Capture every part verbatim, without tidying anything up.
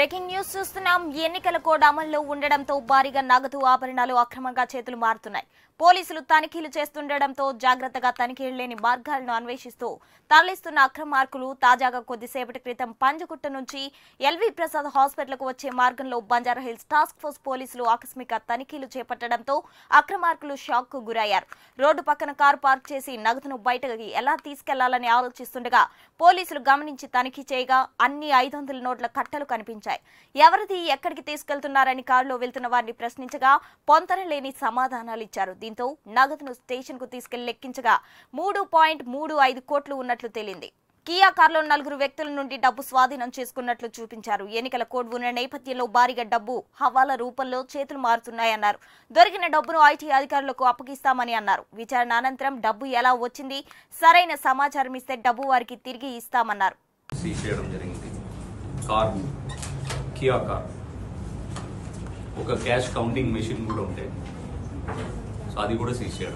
Breaking news చూస్తున్నాం. ఎన్నికల code అమల్లో ఉండడంతో భారీగా నగదు ఆభరణాలు అక్రమంగా చేతులు మారుతున్నాయి. పోలీసులు తనిఖీలు చేస్తుండటంతో జాగ్రత్తగా తనిఖీలు లేని మార్గాలను అన్వేషిస్తూ తరలిస్తున్న అక్రమార్కులు తాజాగా కొద్దిసేపటి క్రితం పంజగుట్ట నుంచి ఎల్వి ప్రసాద్ హాస్పిటల్కు వచ్చే మార్గంలో బంజారాహిల్స్ టాస్క్ ఫోర్స్ పోలీసులు ఆకస్మిక తనిఖీలు చేపట్టడంతో అక్రమార్కులు షాక్ కు గురయ్యారు. రోడ్డు పక్కన కారు పార్క్ చేసి నగదును బయటకి ఎలా తీసుకెళ్లాలని ఆలోచిస్తుండగా పోలీసులు గమనించి తనిఖీ చేయగా అన్ని ఐదు వందల నోట్ల కట్టలు కనిపించాయి. ఎవరిది ఎక్కడికి తీసుకెళ్తున్నారని కారులో వెళ్తున్న వారిని ప్రశ్నించగా పొంతనలేని సమాధానాలు ఇచ్చారు. దీంతో నగదును స్టేషన్ కు తీసుకెళ్లి లెక్కించగా మూడు పాయింట్ మూడు ఐదు కోట్లు ఉన్నట్లు తేలింది. కియా కార్లో నలుగురు వ్యక్తుల నుండి డబ్బు స్వాధీనం చేసుకున్నట్లు చూపించారు. ఎన్నికల కోడ్ ఉన్న నేపథ్యంలో భారీగా డబ్బు హవాలా రూపంలో చేతులు మారుతున్నాయన్నారు. దొరికిన డబ్బును ఐటీ అధికారులకు అప్పగిస్తామని అన్నారు. విచారణ అనంతరం డబ్బు ఎలా వచ్చింది, సరైన సమాచారం ఇస్తే డబ్బు వారికి తిరిగి ఇస్తామన్నారు. కియా కార్ ఒక క్యాష్ కౌంటింగ్ మెషిన్ కూడా ఉంటాయి, సో అది కూడా సీజ్ చేయడం.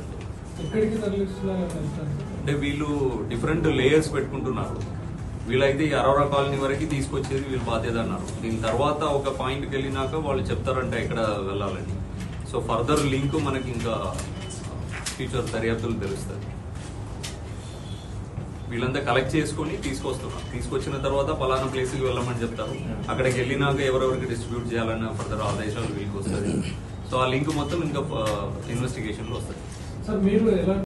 అంటే వీళ్ళు డిఫరెంట్ లేయర్స్ పెట్టుకుంటున్నారు. వీళ్ళైతే అరోరా కాలనీ వరకు తీసుకొచ్చేది వీళ్ళు బాధ్యత అన్నారు. దీని తర్వాత ఒక పాయింట్కి వెళ్ళినాక వాళ్ళు చెప్తారంటే ఎక్కడ వెళ్ళాలని. సో ఫర్దర్ లింక్ మనకి ఇంకా ఫ్యూచర్ దర్యాప్తులు తెలుస్తుంది. వీళ్ళంతా కలెక్ట్ చేసుకుని తీసుకొస్తున్నారు. తీసుకొచ్చిన తర్వాత పలానా ప్లేస్కి వెళ్ళమని చెప్తారు. అక్కడికి వెళ్ళినాక ఎవరెవరికి డిస్ట్రిబ్యూట్ చేయాలన్న ఫర్దర్ ఆదేశాలు వీళ్ళకి వస్తుంది. సో ఆ లింక్ మొత్తం ఇంకా ఇన్వెస్టిగేషన్లో వస్తుంది.